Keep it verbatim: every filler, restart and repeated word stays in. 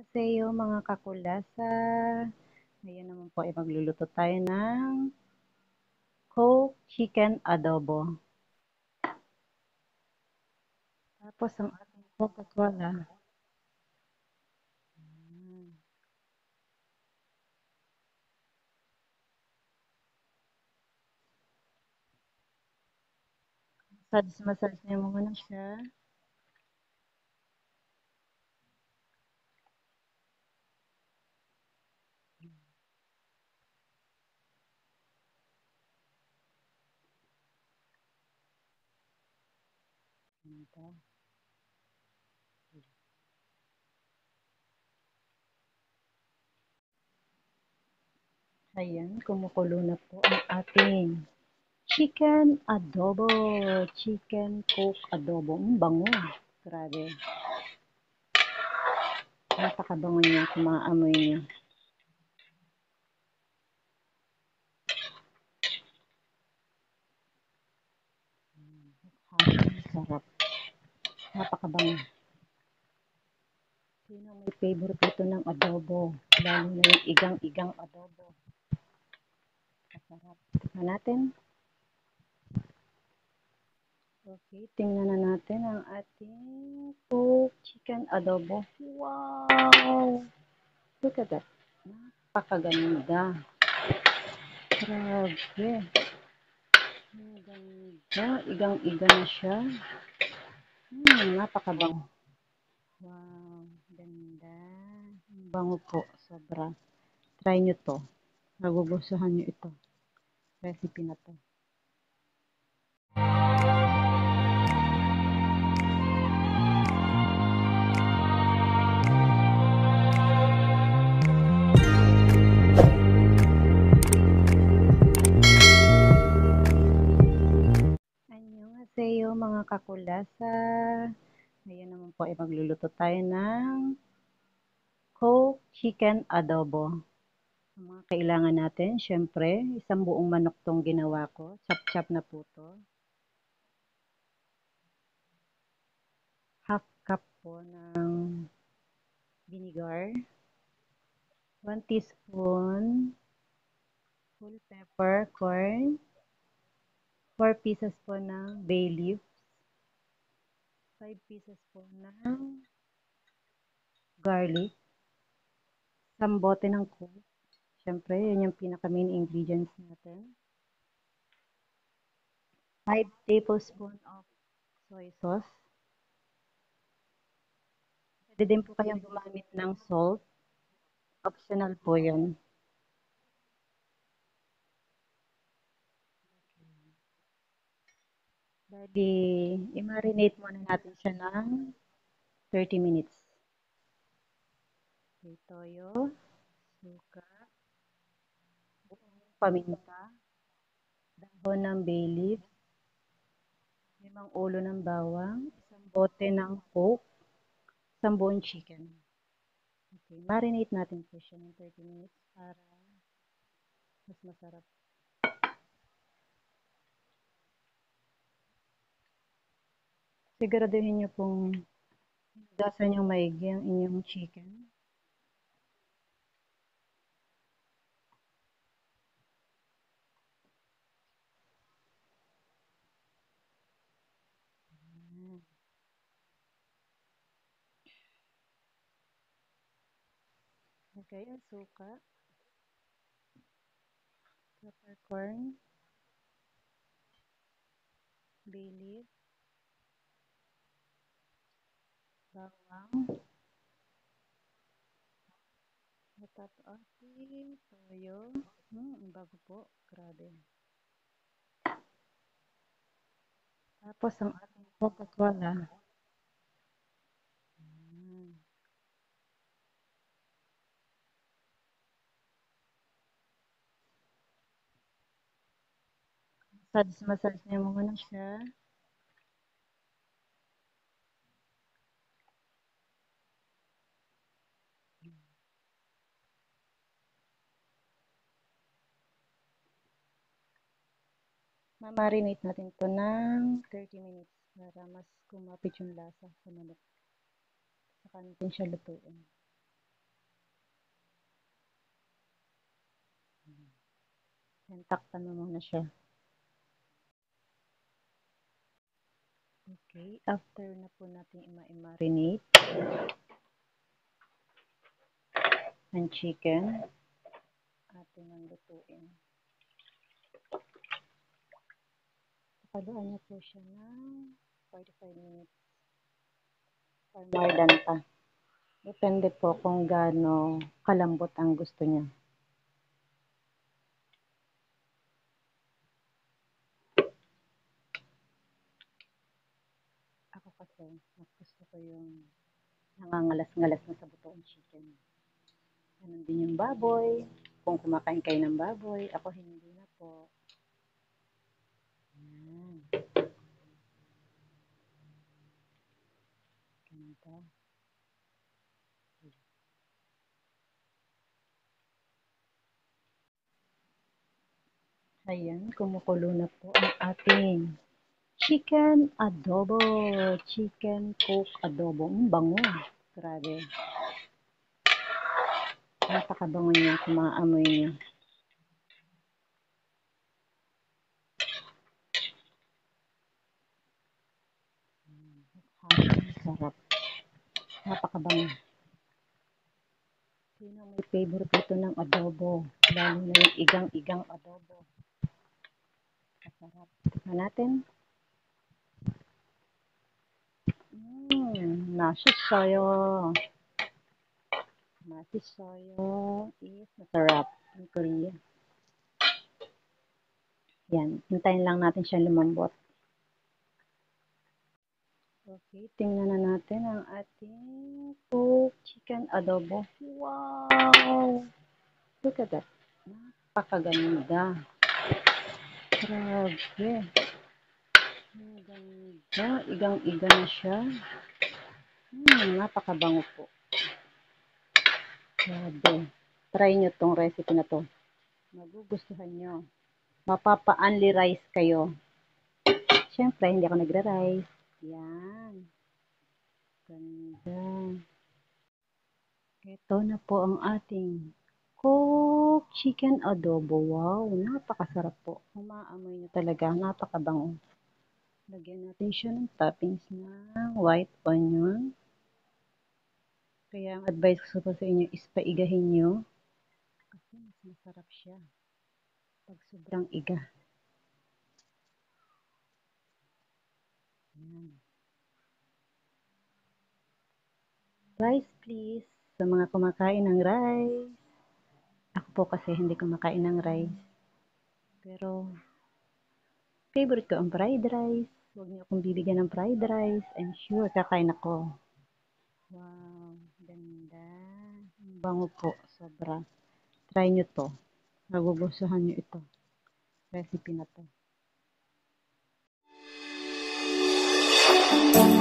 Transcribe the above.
Sa'yo mga kakulasa. Ngayon naman po ay magluluto tayo ng cooked chicken adobo. Tapos ang ating Coca-Cola. Massage-massage niyo muna siya. Ganda. Ayan, kumukulo na po ang ating chicken adobo. Chicken cooked adobo. Ang bango. Grabe. Napakabango niya kung maamoy niyo. Sarap. Napakabango. Sino may favorite dito ng adobo? Lalo na yung igang-igang adobo. Masarap. Tingnan natin. Okay, tingnan na natin ang ating cooked chicken adobo. Wow! Look at that. Napakaganda. Grabe. Ang ganda. Igang-iga na siya. Hmm, napakabango. Wow, ganda. Ang bango po. Sobra. Try nyo to. Magugustuhan nyo ito. Recipe na to. Annyeonghaseyo mga kakulasa. Ngayon naman po ay magluluto tayo ng cooked chicken adobo. Ang mga kailangan natin, syempre, isang buong manok tong ginawa ko. Chop-chop na po to. Half cup po ng vinegar. one teaspoon whole pepper, corn. four pieces po ng bay leaf. five pieces po ng garlic. Isang bote ng coke. Syempre, yun yung pinaka main ingredients natin. five tablespoons of soy sauce. Pwede din po kayong gumamit ng salt. Optional po yun. Bali, i-marinate muna natin siya ng thirty minutes. Okay, toyo, suka, buong paminta, dahon ng bay leaf, limang ulo ng bawang, isang bote ng coke, isang buong chicken. Okay, marinate natin po siya ng thirty minutes para mas masarap. Siguraduhin niyo pong gasan yung maigi ang inyong chicken. Okay, ang suka, peppercorn, bay leaf, bawang, at ating toyo. Hmm, ang bago po. Grabe. Tapos ang ating Coca-Cola. Hmm. Massage-massage niyo muna siya. Ma-marinate natin ito ng thirty minutes para mas kumapit yung lasa sa manok. Saka natin siya lutuin. Yan, takpan mo muna siya. Okay, after na po natin i-marinate ang chicken, atin ang lutuin. Paluan niyo po siya ng forty-five minutes or more than pa. Depende po kung gaano kalambot ang gusto niya. Ako kasi, mas gusto ko yung nangangalas-ngalas na sa buto ang chicken. Ganun din yung baboy. Kung kumakain kayo ng baboy, ako hindi na po. Ayan. Ganda. Ayan, kumukulo na po ang ating chicken adobo. Chicken cook adobo. Ang bango. Grabe. Napakabango niya kung maamoy niya. Sarap. Napakabango. Sino may favorite ito ng adobo? Lalo na yung igang-igang adobo. Masarap. Tikman natin. Mmm, nasi soyo. Nasi soyo is masarap in Korea. Yan, hintayin lang natin siya lumambot. Okay, tingnan na natin ang ating cooked chicken adobo. Wow! Look at that. Napakaganda. Grabe. Ang ganda. Igang-iga na siya. Hmm, napakabango po. Grabe. Try nyo tong recipe na to. Magugustuhan nyo. Mapapa-only rice kayo. Siyempre, hindi ako nagra-rice. Yan. Ganda. Ito na po ang ating cooked chicken adobo. Wow, napakasarap po. Umaamoy niya talaga. Napakabango. Lagyan natin siya ng toppings ng white onion. Kaya ang advice ko po sa inyo is paigahin nyo. Kasi mas masarap siya pag sobrang iga. Ayan. Rice please. Sa mga kumakain ng rice. Ako po kasi hindi kumakain ng rice. Pero favorite ko ang fried rice. Huwag niyo akong bibigyan ng fried rice. I'm sure kakain ako. Wow, ganda. Ang bango po, sobra. Try nyo to. Magugustuhan nyo ito. Recipe na to.